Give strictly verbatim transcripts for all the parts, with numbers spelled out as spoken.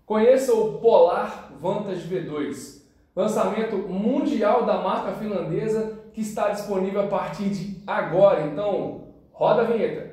Conheça o Polar Vantage V dois, lançamento mundial da marca finlandesa que está disponível a partir de agora. Então, roda a vinheta.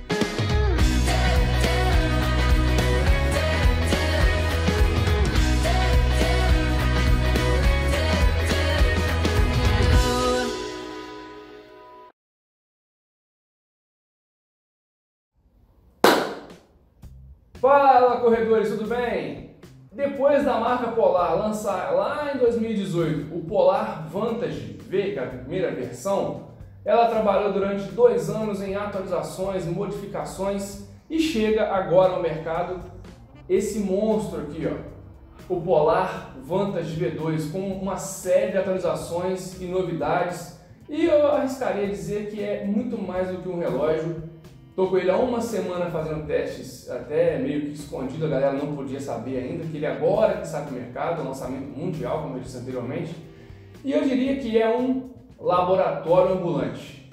Fala, corredores, tudo bem? Depois da marca Polar lançar lá em dois mil e dezoito o Polar Vantage V, que é a primeira versão, ela trabalhou durante dois anos em atualizações, modificações e chega agora ao mercado esse monstro aqui, ó, o Polar Vantage V dois, com uma série de atualizações e novidades, e eu arriscaria dizer que é muito mais do que um relógio. Estou com ele há uma semana fazendo testes, até meio que escondido, a galera não podia saber ainda, que ele agora que está no mercado, é um lançamento mundial, como eu disse anteriormente, e eu diria que é um laboratório ambulante.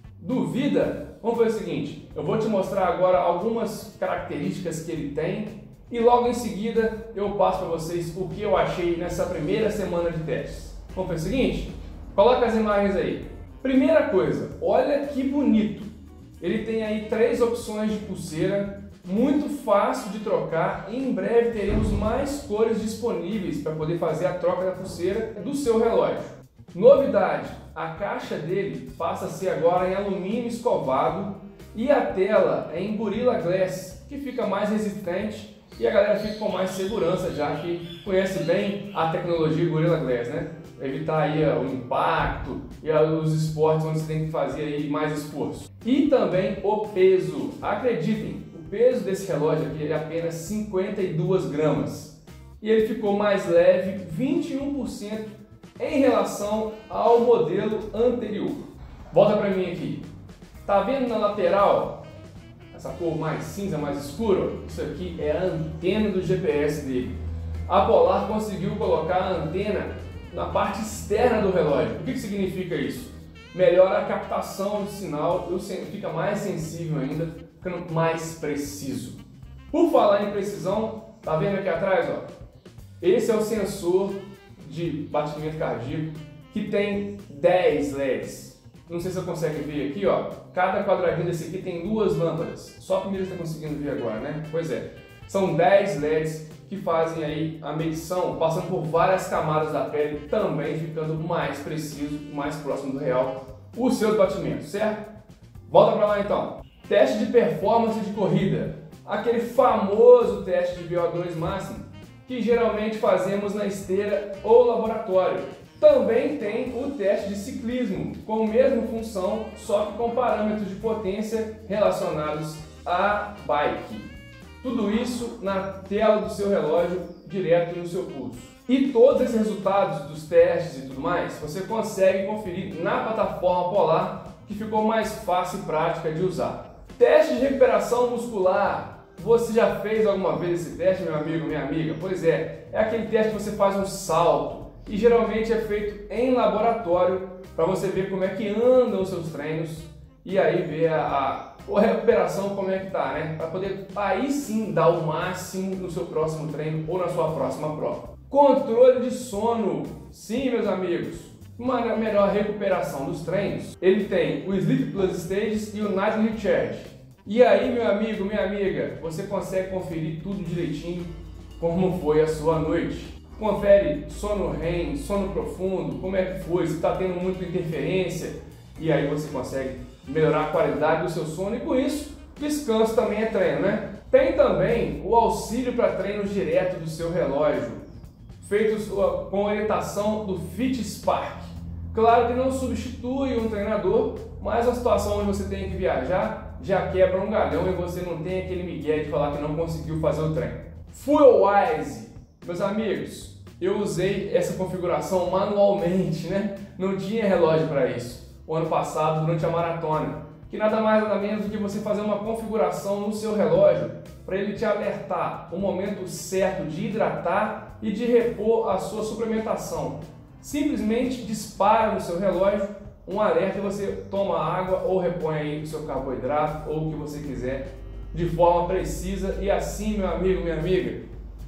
Duvida? Vamos fazer o seguinte, eu vou te mostrar agora algumas características que ele tem e logo em seguida eu passo para vocês o que eu achei nessa primeira semana de testes. Vamos fazer o seguinte? Coloca as imagens aí. Primeira coisa, olha que bonito. Ele tem aí três opções de pulseira, muito fácil de trocar, e em breve teremos mais cores disponíveis para poder fazer a troca da pulseira do seu relógio. Novidade, a caixa dele passa a ser agora em alumínio escovado e a tela é em Gorilla Glass, que fica mais resistente e a galera fica com mais segurança, já que conhece bem a tecnologia Gorilla Glass, né? Evitar aí ó, o impacto e os esportes onde você tem que fazer aí mais esforço. E também o peso. Acreditem, o peso desse relógio aqui é apenas cinquenta e duas gramas. E ele ficou mais leve, vinte e um por cento em relação ao modelo anterior. Volta para mim aqui. Tá vendo na lateral essa cor mais cinza, mais escura? Isso aqui é a antena do G P S dele. A Polar conseguiu colocar a antena na parte externa do relógio. O que, que significa isso? Melhora a captação de sinal, fica mais sensível ainda, ficando mais preciso. Por falar em precisão, tá vendo aqui atrás, ó? Esse é o sensor de batimento cardíaco que tem dez L E Ds. Não sei se você consegue ver aqui, ó. Cada quadradinho desse aqui tem duas lâmpadas. Só a primeira você está conseguindo ver agora, né? Pois é. São dez L E Ds que fazem aí a medição, passando por várias camadas da pele, também ficando mais preciso, mais próximo do real, os seus batimentos, certo? Volta para lá então. Teste de performance de corrida. Aquele famoso teste de V O dois máximo, que geralmente fazemos na esteira ou laboratório. Também tem o teste de ciclismo, com a mesma função, só que com parâmetros de potência relacionados à bike. Tudo isso na tela do seu relógio, direto no seu pulso. E todos esses resultados dos testes e tudo mais, você consegue conferir na plataforma Polar, que ficou mais fácil e prática de usar. Teste de recuperação muscular. Você já fez alguma vez esse teste, meu amigo, minha amiga? Pois é, é aquele teste que você faz um salto e geralmente é feito em laboratório para você ver como é que andam os seus treinos e aí ver a, a ou a recuperação como é que tá, né? Para poder aí sim dar o máximo no seu próximo treino ou na sua próxima prova. Controle de sono. Sim, meus amigos, uma melhor recuperação dos treinos. Ele tem o Sleep Plus Stages e o Nightly Recharge. E aí, meu amigo, minha amiga, você consegue conferir tudo direitinho como foi a sua noite. Confere sono R E M, sono profundo, como é que foi, se está tendo muita interferência, e aí você consegue melhorar a qualidade do seu sono e com isso, descanso também é treino, né? Tem também o auxílio para treinos direto do seu relógio, feitos com orientação do FitSpark. Claro que não substitui um treinador, mas a situação onde você tem que viajar já quebra um galhão e você não tem aquele migué de falar que não conseguiu fazer o treino. FuelWise, meus amigos, eu usei essa configuração manualmente, né? Não tinha relógio para isso. O ano passado, durante a maratona, que nada mais nada menos do que você fazer uma configuração no seu relógio para ele te alertar o momento certo de hidratar e de repor a sua suplementação. Simplesmente dispara no seu relógio um alerta e você toma água ou repõe aí o seu carboidrato ou o que você quiser de forma precisa e assim, meu amigo, minha amiga,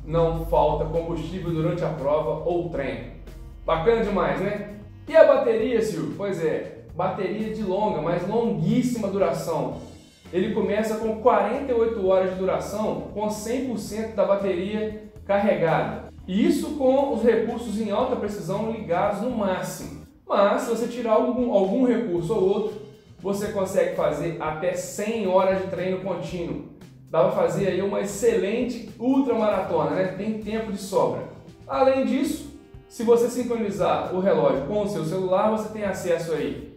não falta combustível durante a prova ou treino. Bacana demais, né? E a bateria, Silvio? Pois é, bateria de longa, mas longuíssima duração. Ele começa com quarenta e oito horas de duração, com cem por cento da bateria carregada. E isso com os recursos em alta precisão ligados no máximo. Mas se você tirar algum, algum recurso ou outro, você consegue fazer até cem horas de treino contínuo. Dá para fazer aí uma excelente ultramaratona, né? Tem tempo de sobra. Além disso, se você sincronizar o relógio com o seu celular, você tem acesso aí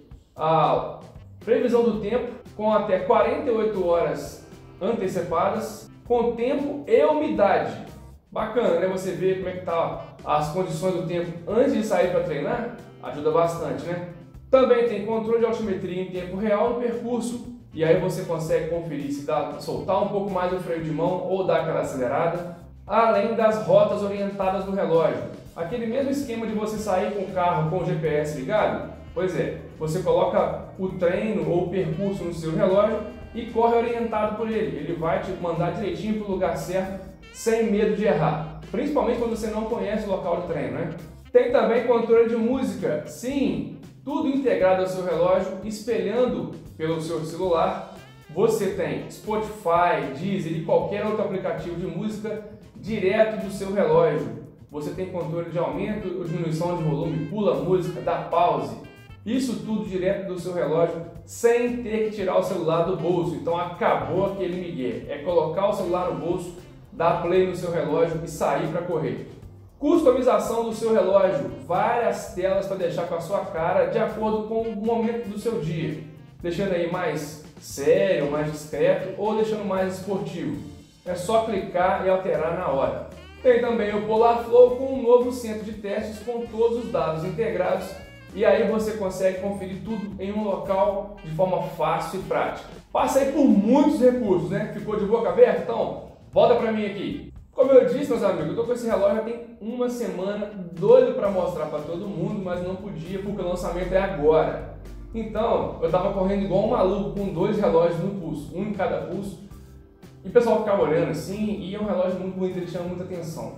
à previsão do tempo com até quarenta e oito horas antecipadas, com tempo e umidade. Bacana, né? Você vê como é que tá as condições do tempo antes de sair para treinar, ajuda bastante, né? Também tem controle de altimetria em tempo real no percurso, e aí você consegue conferir se dá para soltar um pouco mais o freio de mão ou dar aquela acelerada, além das rotas orientadas do relógio. Aquele mesmo esquema de você sair com o carro com o G P S ligado, pois é, você coloca o treino ou o percurso no seu relógio e corre orientado por ele. Ele vai te mandar direitinho para o lugar certo, sem medo de errar, principalmente quando você não conhece o local de treino, né? Tem também controle de música, sim, tudo integrado ao seu relógio, espelhando pelo seu celular. Você tem Spotify, Deezer e qualquer outro aplicativo de música direto do seu relógio. Você tem controle de aumento ou diminuição de volume, pula a música, dá pause. Isso tudo direto do seu relógio, sem ter que tirar o celular do bolso. Então acabou aquele migué. É colocar o celular no bolso, dar play no seu relógio e sair para correr. Customização do seu relógio, várias telas para deixar com a sua cara de acordo com o momento do seu dia, deixando aí mais sério, mais discreto ou deixando mais esportivo. É só clicar e alterar na hora. Tem também o Polar Flow com um novo centro de testes com todos os dados integrados, e aí você consegue conferir tudo em um local de forma fácil e prática. Passei por muitos recursos, né? Ficou de boca aberta? Então, volta para mim aqui. Como eu disse, meus amigos, eu tô com esse relógio já tem uma semana, doido para mostrar para todo mundo, mas não podia porque o lançamento é agora. Então, eu tava correndo igual um maluco com dois relógios no pulso, um em cada pulso, e o pessoal ficava olhando assim, e é um relógio muito bonito, ele chama muita atenção.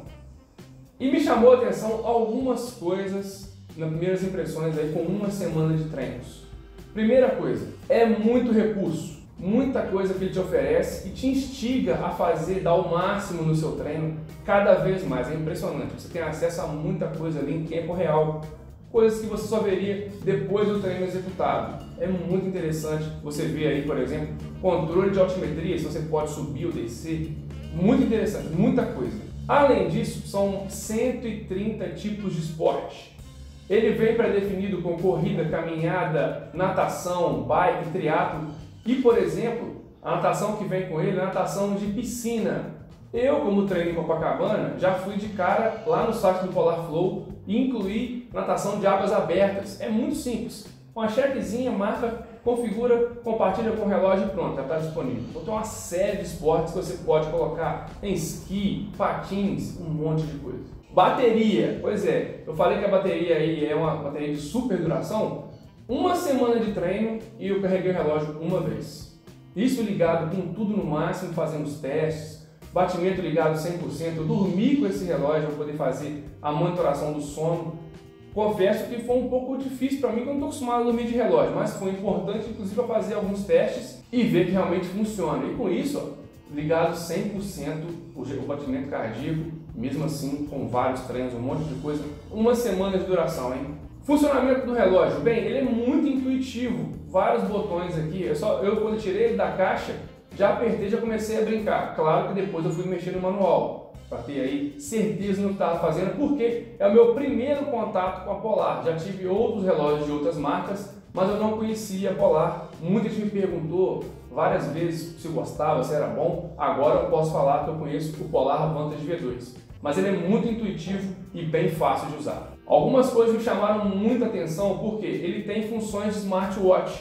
E me chamou a atenção algumas coisas nas primeiras impressões aí com uma semana de treinos. Primeira coisa, é muito recurso. Muita coisa que ele te oferece e te instiga a fazer, dar o máximo no seu treino cada vez mais. É impressionante, você tem acesso a muita coisa ali em tempo real, coisas que você só veria depois do treino executado. É muito interessante você ver aí, por exemplo, controle de altimetria, se você pode subir ou descer, muito interessante, muita coisa. Além disso, são cento e trinta tipos de esporte. Ele vem pré-definido com corrida, caminhada, natação, bike, triatlo. E, por exemplo, a natação que vem com ele é a natação de piscina. Eu, como treino em Copacabana, já fui de cara lá no site do Polar Flow e incluí natação de águas abertas. É muito simples. Uma chequezinha, marca, configura, compartilha com o relógio e pronto, já está disponível. Então tem uma série de esportes que você pode colocar em esqui, patins, um monte de coisa. Bateria, pois é, eu falei que a bateria aí é uma bateria de super duração. Uma semana de treino e eu carreguei o relógio uma vez. Isso ligado com tudo no máximo, fazendo os testes, batimento ligado cem por cento, eu dormi com esse relógio para poder fazer a monitoração do sono. Confesso que foi um pouco difícil para mim, porque eu não estou acostumado a dormir de relógio, mas foi importante inclusive para fazer alguns testes e ver que realmente funciona. E com isso, ó, ligado cem por cento o batimento cardíaco, mesmo assim com vários treinos, um monte de coisa, uma semana de duração, hein? Funcionamento do relógio, bem, ele é muito intuitivo, vários botões aqui, eu, só, eu quando tirei ele da caixa, já apertei, já comecei a brincar. Claro que depois eu fui mexer no manual, para ter aí certeza no que estava fazendo, porque é o meu primeiro contato com a Polar. Já tive outros relógios de outras marcas, mas eu não conhecia a Polar. Muita gente me perguntou várias vezes se eu gostava, se era bom. Agora eu posso falar que eu conheço o Polar Vantage V dois. Mas ele é muito intuitivo e bem fácil de usar. Algumas coisas me chamaram muita atenção porque ele tem funções de smartwatch,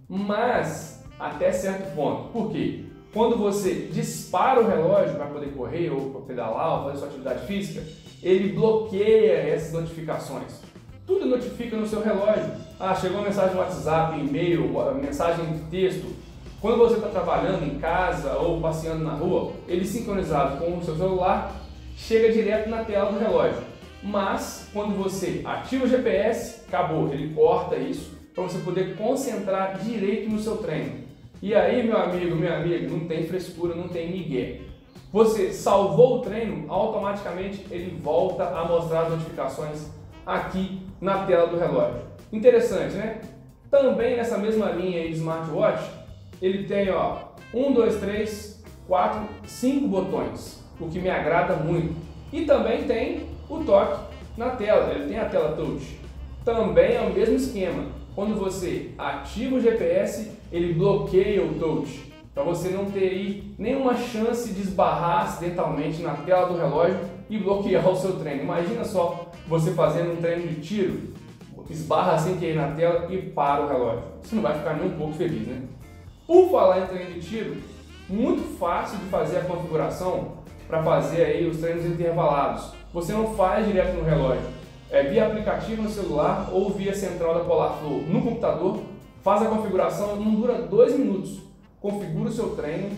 mas até certo ponto. Por quê? Quando você dispara o relógio para poder correr ou para pedalar ou fazer sua atividade física, ele bloqueia essas notificações. Tudo notifica no seu relógio. Ah, chegou uma mensagem no WhatsApp, e-mail, mensagem de texto. Quando você está trabalhando em casa ou passeando na rua, ele sincronizado com o seu celular, chega direto na tela do relógio. Mas quando você ativa o G P S, acabou, ele corta isso para você poder concentrar direito no seu treino. E aí, meu amigo, minha amiga, não tem frescura, não tem migué. Você salvou o treino, automaticamente ele volta a mostrar as notificações aqui na tela do relógio. Interessante, né? Também nessa mesma linha aí de smartwatch, ele tem ó, um, dois, três, quatro, cinco botões, o que me agrada muito. E também tem o toque na tela, ele tem a tela touch. Também é o mesmo esquema, quando você ativa o G P S, ele bloqueia o touch, para você não ter aí nenhuma chance de esbarrar acidentalmente na tela do relógio e bloquear o seu treino. Imagina só você fazendo um treino de tiro, esbarra sem querer na tela e para o relógio. Você não vai ficar nem um pouco feliz, né? Por falar em treino de tiro, muito fácil de fazer a configuração para fazer aí os treinos intervalados. Você não faz direto no relógio, é via aplicativo no celular ou via central da Polar Flow no computador. Faz a configuração, não dura dois minutos. Configura o seu treino,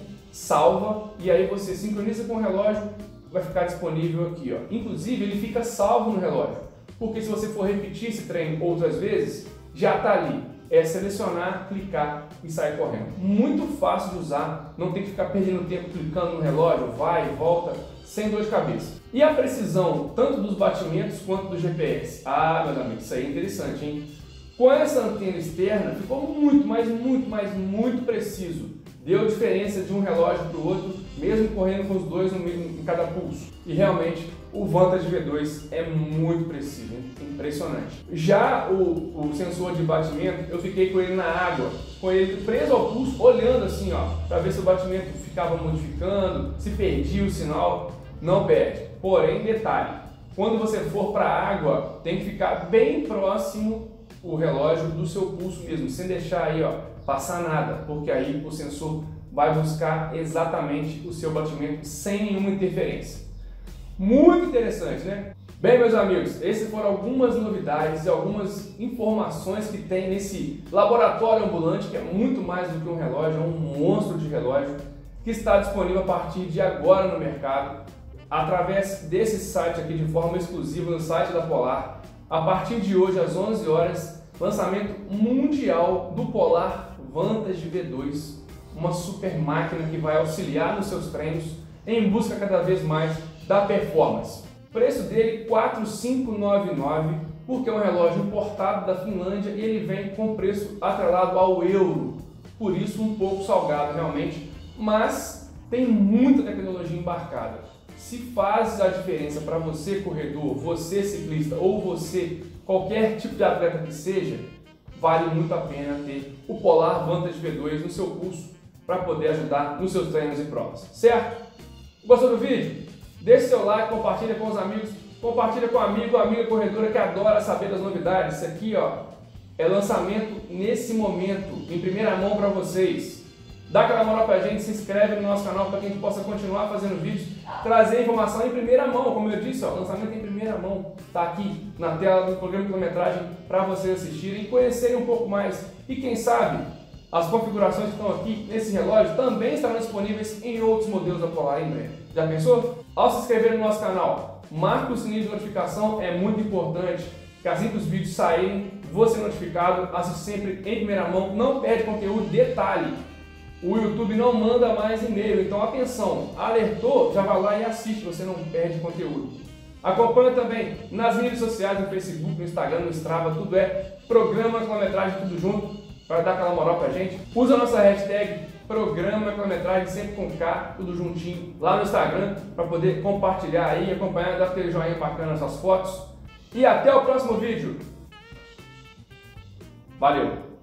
salva e aí você sincroniza com o relógio, vai ficar disponível aqui, ó. Inclusive ele fica salvo no relógio, porque se você for repetir esse treino outras vezes, já está ali. É selecionar, clicar e sair correndo. Muito fácil de usar, não tem que ficar perdendo tempo clicando no relógio, vai e volta, sem dor de cabeça. E a precisão, tanto dos batimentos quanto do G P S. Ah, meus amigos, isso aí é interessante, hein? Com essa antena externa, ficou muito, mas muito, mas muito preciso. Deu diferença de um relógio para o outro, mesmo correndo com os dois no mesmo, em cada pulso. E realmente, o Vantage V dois é muito preciso, hein? Impressionante. Já o, o sensor de batimento, eu fiquei com ele na água, com ele preso ao pulso, olhando assim, ó, para ver se o batimento ficava modificando, se perdia o sinal. Não perde. Porém, detalhe, quando você for para a água, tem que ficar bem próximo o relógio do seu pulso mesmo, sem deixar aí, ó, passar nada, porque aí o sensor vai buscar exatamente o seu batimento sem nenhuma interferência. Muito interessante, né? Bem, meus amigos, essas foram algumas novidades e algumas informações que tem nesse laboratório ambulante, que é muito mais do que um relógio, é um monstro de relógio, que está disponível a partir de agora no mercado, através desse site aqui de forma exclusiva no site da Polar. A partir de hoje, às onze horas, lançamento mundial do Polar Vantage V dois, uma super máquina que vai auxiliar nos seus treinos em busca cada vez mais da performance. O preço dele quatro mil quinhentos e noventa e nove reais, porque é um relógio importado da Finlândia e ele vem com preço atrelado ao euro, por isso um pouco salgado realmente, mas tem muita tecnologia embarcada. Se faz a diferença para você corredor, você ciclista ou você qualquer tipo de atleta que seja, vale muito a pena ter o Polar Vantage V dois no seu pulso para poder ajudar nos seus treinos e provas, certo? Gostou do vídeo? Deixe seu like, compartilha com os amigos, compartilha com o amigo ou amiga corredora que adora saber das novidades. Isso aqui, ó, é lançamento nesse momento, em primeira mão para vocês. Dá aquela moral pra gente, se inscreve no nosso canal para que a gente possa continuar fazendo vídeos, trazer informação em primeira mão, como eu disse, ó, lançamento em primeira mão, tá aqui na tela do programa de quilometragem para vocês assistirem e conhecerem um pouco mais. E quem sabe, as configurações que estão aqui nesse relógio também estarão disponíveis em outros modelos da Polar em breve. Já pensou? Ao se inscrever no nosso canal, marque o sininho de notificação, é muito importante que assim que os vídeos saírem, você ser notificado, assiste sempre em primeira mão, não perde conteúdo. Detalhe, o YouTube não manda mais e-mail, então atenção, alertou, já vai lá e assiste, você não perde conteúdo. Acompanha também nas redes sociais, no Facebook, no Instagram, no Strava, tudo é Programa Quilometragem, tudo junto, para dar aquela moral pra gente. Usa a nossa hashtag Programa Quilometragem, sempre com K, tudo juntinho, lá no Instagram, para poder compartilhar aí, acompanhar, dar aquele joinha bacana nas suas fotos. E até o próximo vídeo. Valeu!